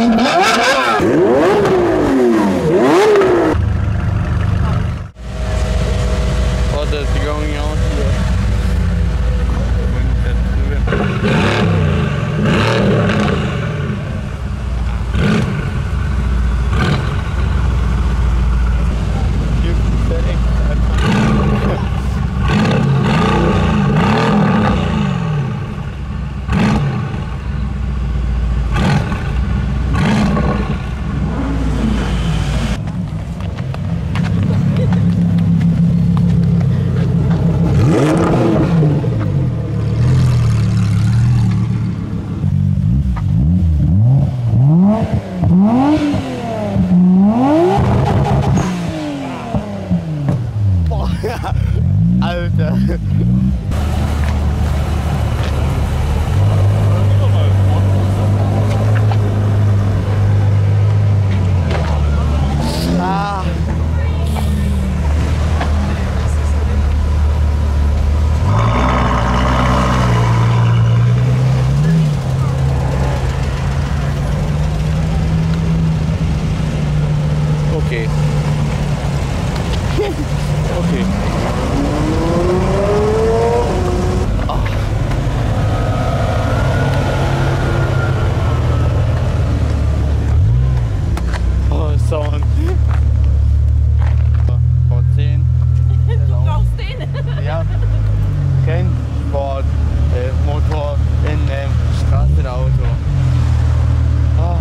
What is going on here? Alter. Ah. Okay. Okay. Oh, Sound. Vor 10. Du brauchst den? Ja. Rennsport, Motor in Straßenauto. Ah.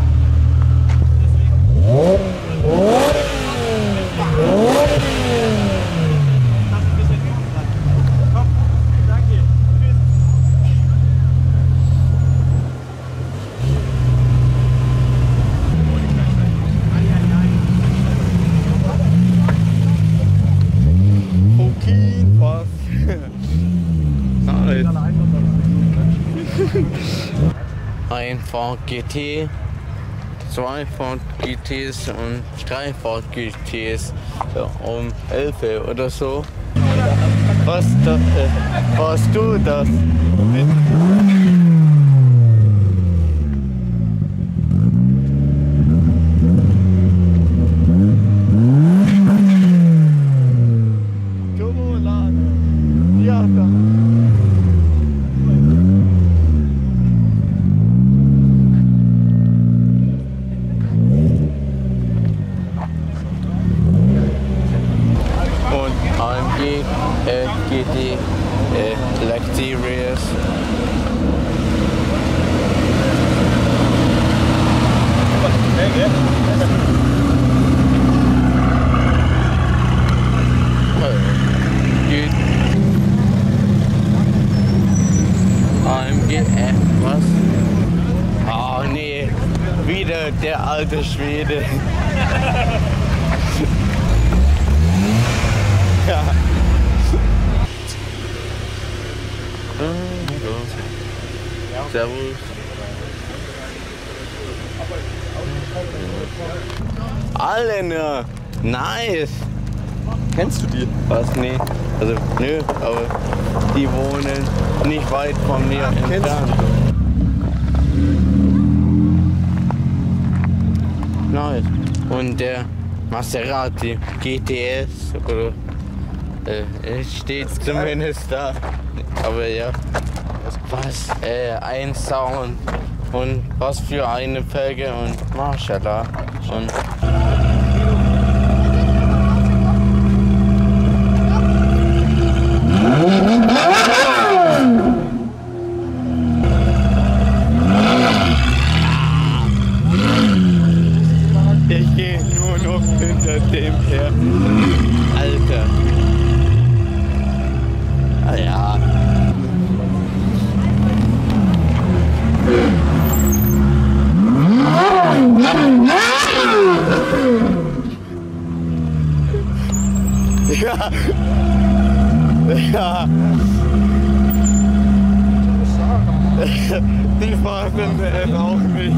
Okay, was? Nice. Ein Ford GT, 2 Ford GTs und 3 Ford GTs um 11 oder so. Was du das mit? Ja, da. Und AMG GT Luxurious. AMG was? Oh nee, wieder der alte Schwede. Ja. Servus. Alle ne? Nice. Kennst du die? Was? Nee. Also, nö, aber die wohnen nicht weit von mir entfernt. Nice. Und der Maserati GTS oder steht zumindest da. Aber ja. Was? Ein Sound und was für eine Felge und Mashallah. Und ich gehe nur noch hinter dem her. Alter. Ah ja. Ja. Ja. Die fahren auch nicht.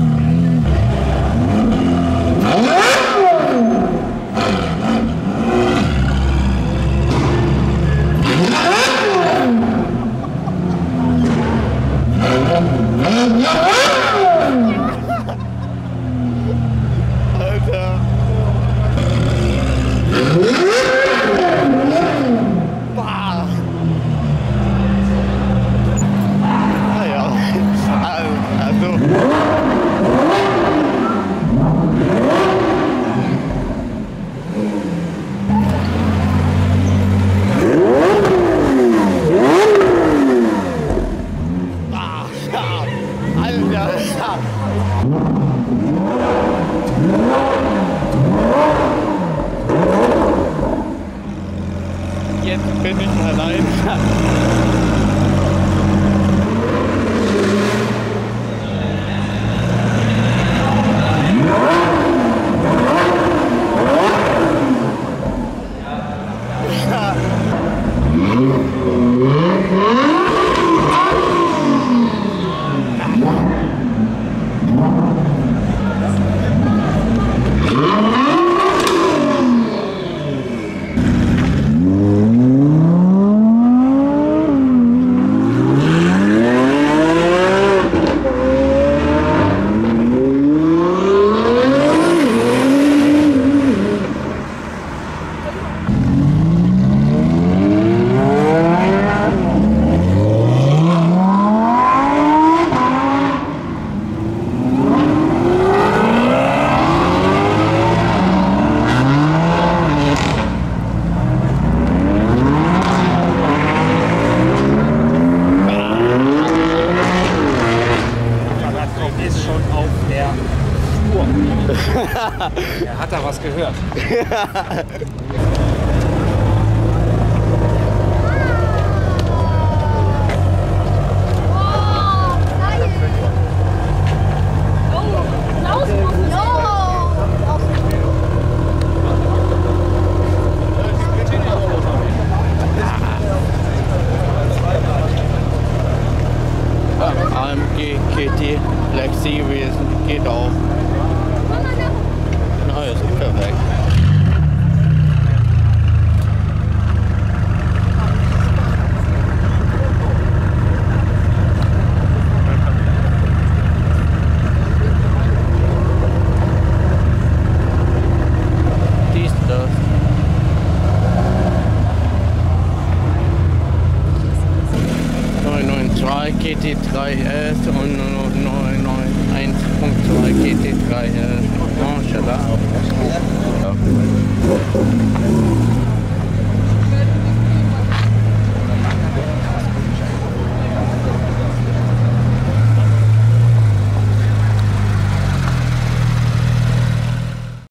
Jetzt bin ich allein. Ist schon auf der Spur. Er hat da was gehört. AMG GT Black Series geht auch. Na, ist perfekt. Dies, das. GT3S und 991.2 GT3S.